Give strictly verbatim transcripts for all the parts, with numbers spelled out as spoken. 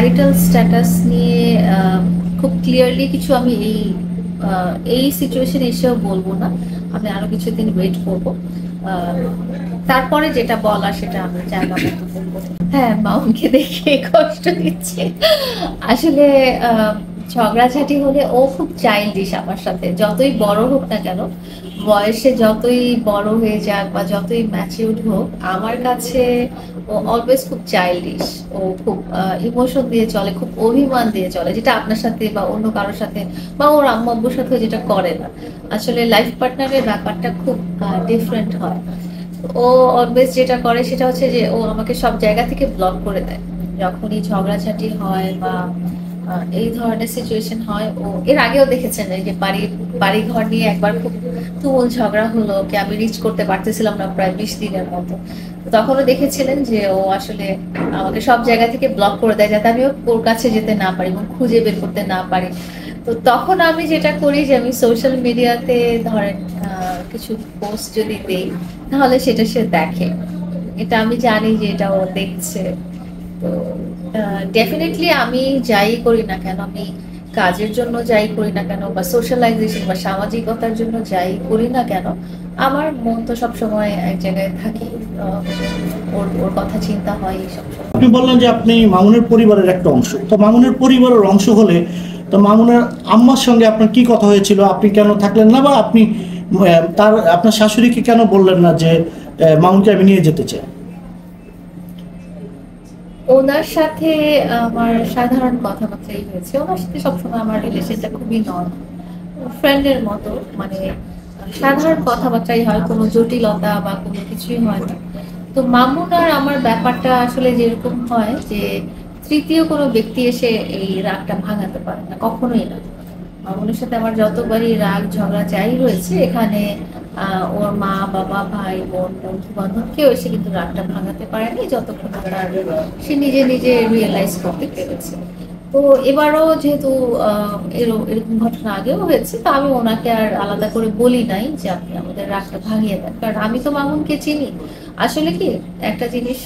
Marital status নিয়ে আহ, খুব clearly কিছু আমি এই আহ, এই সিচুয়েশনে এসেও বলবো না। আমি আরো কিছুদিন ওয়েট করবো। আহ, তারপরে যেটা বলা সেটা আমি জায়গা মতো বলবো। হ্যাঁ, মাউনকে দেখে কষ্ট দিচ্ছে আসলে। আহ, ঝগড়াঝাটি হলে ও খুব চাইল্ডিশ আমার সাথে, যতই বড় হোক না কেন, বয়সে যতই বড় হয়ে যাক বা যতই ম্যাচিউরড হোক, আমার কাছে ও অলওয়েজ খুব চাইল্ডিশ। ও খুব ইমোশন দিয়ে চলে, খুব অভিমান দিয়ে চলে, যেটা আপনার সাথে বা অন্য কারোর সাথে বা ওর আম্মু আব্বুর সাথে যেটা করে না। আসলে লাইফ পার্টনারের ব্যাপারটা খুব ডিফারেন্ট হয়। ও অলওয়েজ যেটা করে সেটা হচ্ছে যে ও আমাকে সব জায়গা থেকে ব্লক করে দেয় যখনই ঝগড়াঝাটি হয় বা আহ, এই ধরনের সিচুয়েশন হয়। ও এর আগেও দেখেছেন এই যে বাড়ি বাড়ি ঘর নিয়ে একবার খুব তুমুল ঝগড়া হলো, কি আমি রিচ করতে পারতেছিলাম না প্রায় বিশ দিনের মতো। তো তখনও দেখেছিলেন যে ও আসলে আমাকে সব জায়গা থেকে ব্লক করে দেয় যাতে আমি ওর কাছে যেতে না পারি এবং খুঁজে বের করতে না পারি। তো তখন আমি যেটা করি যে আমি সোশ্যাল মিডিয়াতে ধরেন আহ, কিছু পোস্ট যদি দেই, তাহলে সেটা সে দেখে। এটা আমি জানি যে এটা ও দেখছে। তো ডেফিনেটলি আমি যাই করি না কেন, আমি কাজের জন্য যাই করি না কেন বা সোশ্যালাইজেশন বা সামাজিকতার জন্য যাই করি না কেন, আমার মন তো সবসময় এক জায়গায় থাকে। আহ, ওর ওর কথা চিন্তা হয় সব সময়। আপনি বললেন যে আপনি মামুনের পরিবারের একটা অংশ, তো মামুনের পরিবারের অংশ হলে তো মামুনের আম্মার সঙ্গে আপনার কি কথা হয়েছিল? আপনি কেন থাকলেন না, বা আপনি আহ, তার আপনার শাশুড়িকে কেন বললেন না যে আহ, মামুনকে আমি নিয়ে যেতে চাই? ওনার সাথে আমার সাধারণ কথাবার্তাই হয়েছে। ওনার সাথে সবসময় আমার রিলেশনটা খুবই নর্মাল, ফ্রেন্ডের মতো। মানে সাধারণ কথাবার্তাই হয়, কোনো জটিলতা বা কোনো কিছুই হয় না। তো মামুন আর আমার ব্যাপারটা আসলে যেরকম হয় যে তৃতীয় কোনো ব্যক্তি এসে এই রাগটা ভাঙাতে পারে না, কখনোই না। মামুনের সাথে আমার যতবারই রাগ ঝগড়া যাই হয়েছে, এখানে আহ, ওর মা বাবা ভাই বোন বন্ধু বান্ধব কেউ এসে কিন্তু রাগটা ভাঙাতে পারেনি, যতক্ষণ না তার সে নিজে নিজে রিয়েলাইজ করতে পেরেছে। তো এবারও যেহেতু আহ, এরো- এরকম ঘটনা আগেও হয়েছে, তো আমি ওনাকে আর আলাদা করে বলি নাই যে আপনি আমাদের রাগটা ভাঙিয়ে দেন, কারণ আমি তো মামুনকে চিনি। আসলে কি একটা জিনিস,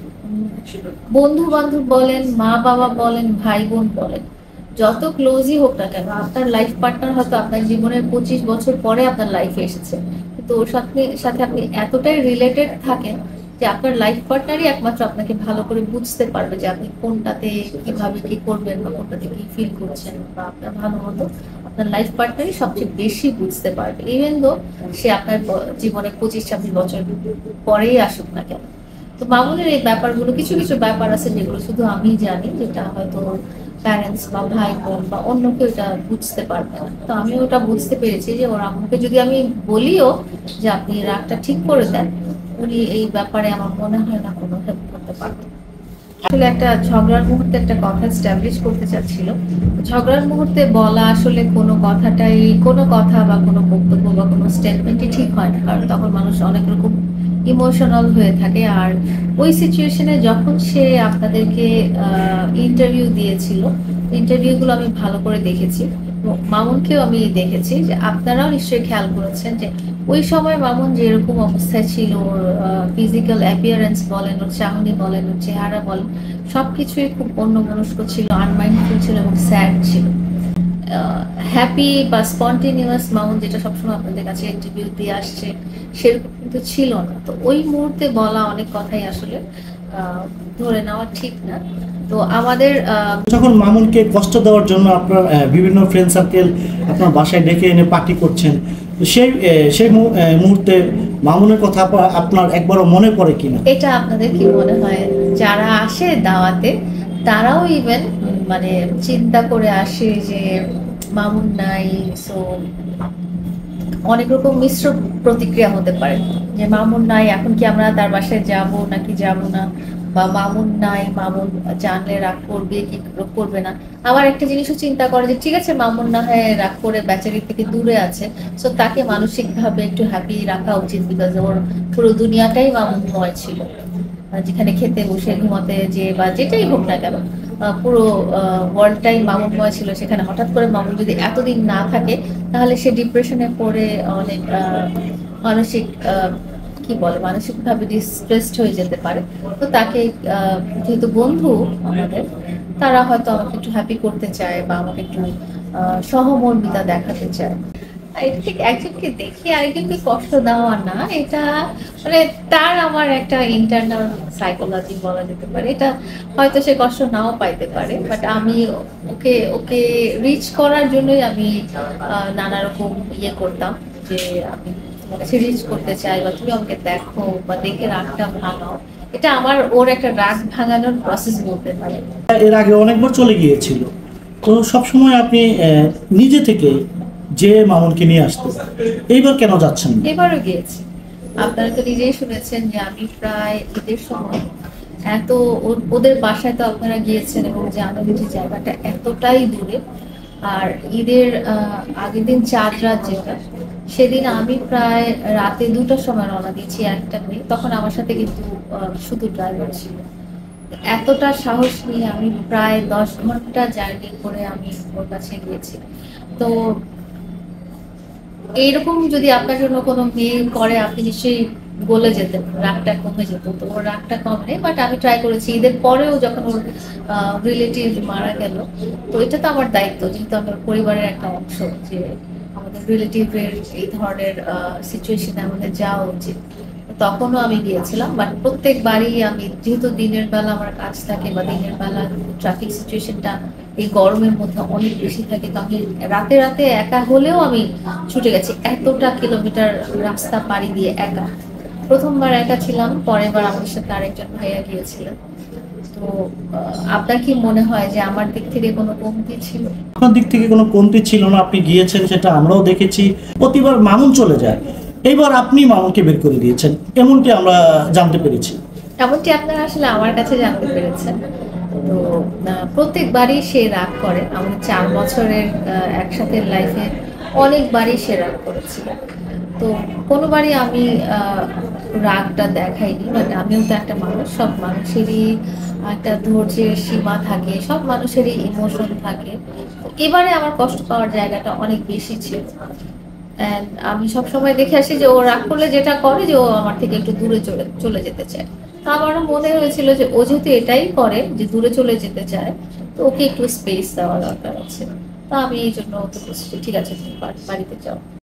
বন্ধু বান্ধব বলেন, মা বাবা বলেন, ভাই বোন বলেন, যত ক্লোজই হোক না কেন, আপনার লাইফ পার্টনার হয়তো আপনার জীবনের পঁচিশ বছর পরে আপনার লাইফে এসেছে, কিন্তু ওর সাথে সাথে আপনি এতটাই রিলেটেড থাকেন যে আপনার লাইফ পার্টনারই একমাত্র আপনাকে ভালো করে বুঝতে পারবে যে আপনি কোনটাতে কিভাবে কি করবেন বা কোনটাতে কি ফিল করছেন, বা আপনার ভালো মতো আপনার লাইফ পার্টনারই সবচেয়ে বেশি বুঝতে পারবে, ইভেন দো সে আপনার ব- জীবনে পঁচিশ ছাব্বিশ বছর পরেই আসুক না কেন। তো মামুনের এই ব্যাপারগুলো, কিছু কিছু ব্যাপার আছে যেগুলো শুধু আমি জানি, যেটা হয়তো প্যারেন্টস বা ভাই বোন বা অন্য কেউ এটা বুঝতে পারবে না। তো আমি ওটা বুঝতে পেরেছি যে ওর আম্মুকে যদি আমি বলিও যে আপনি রাগটা ঠিক করে দেন, উনি এই ব্যাপারে আমার মনে হয় না কোনো হেল্প করতে পারবেন। আসলে একটা ঝগড়ার মুহূর্তে একটা কথা স্ট্যাবলিশ করতে চাচ্ছিল। ঝগড়ার মুহূর্তে বলা আসলে কোনো কথাটাই, কোনো কথা বা কোনো বক্তব্য বা কোনো স্টেটমেন্টই ঠিক হয় না, কারণ তখন মানুষ অনেক রকম ইমোশনাল হয়ে থাকে। আর ওই সিচুয়েশনে যখন সে আপনাদেরকে ইন্টারভিউ দিয়েছিল, ইন্টারভিউগুলো আমি ভালো করে দেখেছি, এবং মামুনকেও আমি দেখেছি যে আপনারাও নিশ্চয়ই খেয়াল করেছেন যে ওই সময় মামুন যেরকম অবস্থায় ছিল, ওর ফিজিক্যাল অ্যাপিয়ারেন্স বলেন, ওর চাহনি বলেন, ওর চেহারা বলেন, সবকিছুই খুব অন্যমনস্ক ছিল, আনমাইন্ডফুল ছিল এবং স্যাড ছিল। হ্যাপি বা স্পন্টেনিয়াস মাউন্ট যেটা সবসময় আপনাদের কাছে ইন্টারভিউ দিয়ে আসছে, সেরকম কিন্তু ছিল না। তো ওই মুহূর্তে বলা অনেক কথাই আসলে আহ, ধরে নেওয়া ঠিক না। তো আমাদের আহ, যখন মামুনকে কষ্ট দেওয়ার জন্য আপনার আহ, বিভিন্ন ফ্রেন্ড সার্কেল আপনার বাসায় ডেকে এনে পার্টি করছেন, তো সেই আহ, সেই মু- আহ, মুহূর্তে মামুনের কথা আপনা- আপনার একবারও মনে পড়ে কিনা? এটা আপনাদের কি মনে হয়, যারা আসে দাওয়াতে তারাও ইভেন মানে চিন্তা করে আসে যে মামুন নাই, সো অনেক রকম মিশ্র প্রতিক্রিয়া হতে পারে যে মামুন নাই, এখন কি আমরা তার বাসায় যাব নাকি যাব না, বা মামুন নাই, মামুন জানলে রাগ করবে কি করবে না। আবার একটা জিনিসও চিন্তা করে যে ঠিক আছে মামুন না হয় রাগ করে বেচারি থেকে দূরে আছে, সো তাকে মানসিক ভাবে একটু হ্যাপি রাখা উচিত, বিকজ ওর পুরো দুনিয়াটাই মামুনময় ছিল। আহ যেখানে খেতে বসে ঘুমাতে যে বা যেটাই হোক না কেন, আহ পুরো ওয়ার্ল্ডটাই মামুনময় ছিল, সেখানে হঠাৎ করে মামুন যদি এতদিন না থাকে, তাহলে সে ডিপ্রেশনে পড়ে অনেক আহ, মানসিক আহ, কি কি বলে মানসিকভাবে ডিস্ট্রেসড হয়ে যেতে পারে। তো তাকে আহ, যেহেতু বন্ধু আমাদের, তারা হয়তো আমাকে একটু হ্যাপি করতে চায় বা আমাকে একটু আহ, সহমর্মিতা দেখাতে চায়। আর এটা ঠিক একজনকে দেখে আরেকজনকে কষ্ট দেওয়া না, এটা মানে তার আমার একটা ইন্টারনাল সাইকোলজি বলা যেতে পারে। এটা হয়তো সে কষ্ট নাও পাইতে পারে, বাট আমি ওকে ওকে রিচ করার জন্যই আমি আহ, নানা রকম ইয়ে করতাম, যে আমি তোমার কাছে রিচ করতে চাই বা তুমি আমাকে দেখো বা দেখে রাগটা ভাঙাও। এটা আমার ওর একটা রাগ ভাঙানোর প্রসেস বলতে পারে। এর আগে অনেকবার চলে গিয়েছিল, তো সবসময় আপনি আহ, নিজে থেকে যে মামুনকে নিয়ে আসতেন, এইবার কেন যাচ্ছেন না? এবারও গিয়েছি। আপনারা তো নিজেই শুনেছেন যে আমি প্রায় ঈদের সময় এত ও- ওদের বাসায় তো আপনারা গিয়েছেন এবং জানেন যে জায়গাটা এতটাই দূরে। আর ঈদের আহ, আগের দিন চাঁদ রাত যেটা, সেদিন আমি প্রায় রাতে দুটোর সময় রওনা দিয়েছি একটা মেয়ে, তখন আমার সাথে কিন্তু আহ, শুধু ড্রাইভার ছিল। এতটা সাহস নিয়ে আমি প্রায় দশ ঘন্টা জার্নি করে আমি ওর কাছে গিয়েছি। তো এইরকম যদি আপনার জন্য কোনো মেয়ে করে, আপনি নিশ্চয়ই বলে যেতেন, রাগটা কমে যেত। তো ওর রাগটা কমে, বাট আমি ট্রাই করেছি ঈদের পরেও যখন ওর রিলেটিভ মারা গেল। তো এটা তো আমার দায়িত্ব, যেহেতু আমার পরিবারের একটা অংশ, যে আমাদের রিলেটিভের এই ধরনের সিচুয়েশনে আমাদের যাওয়া উচিত। তো তখনও আমি গিয়েছিলাম, বাট প্রত্যেকবারই আমি, যেহেতু দিনের বেলা আমার কাজ থাকে বা দিনের বেলা ট্রাফিক সিচুয়েশনটা এই গরমের মধ্যে অনেক বেশি থাকে, তো আমি রাতে রাতে একা হলেও আমি ছুটে গেছি এতটা কিলোমিটার রাস্তা পাড়ি দিয়ে একা। প্রথমবার একা ছিলাম, পরের বার আমার সাথে আরেকজন ভাইয়া গিয়েছিলেন। তো আহ, আপনার কি মনে হয় যে আমার দিক থেকে কোনো কমতি ছিল? আপনার দিক থেকে কোনো কমতি ছিল না, আপনি গিয়েছেন, সেটা আমরাও দেখেছি। প্রতিবার মামুন চলে যায়, এইবার আপনি মামুনকে বের করে দিয়েছেন, এমনটি আমরা জানতে পেরেছি। এমনটি আপনারা আসলে আমার কাছে জানতে পেরেছেন। তো আহ, প্রত্যেকবারই সে রাগ করে। আমাদের চার বছরের আহ, একসাথে লাইফে অনেকবারই সে রাগ করেছিল। তো কোনোবারই আমি আহ, রাগটা দেখাইনি, বাট আমিও তো একটা মানুষ, সব মানুষেরই একটা ধৈর্যের সীমা থাকে, সব মানুষেরই ইমোশন থাকে। তো এবারে আমার কষ্ট পাওয়ার জায়গাটা অনেক বেশি ছিল। And আমি সবসময় দেখে আসি যে ও রাগ করলে যেটা করে, যে ও আমার থেকে একটু দূরে চলে চলে যেতে চায়। তো আমারও মনে হয়েছিল যে ও যেহেতু এটাই করে, যে দূরে চলে যেতে চায়, তো ওকে একটু স্পেস দেওয়া দরকার আছে। তো আমি এই জন্য ওকে বলছি যে, ঠিক আছে তুমি বাড়ি- বাড়িতে যাও।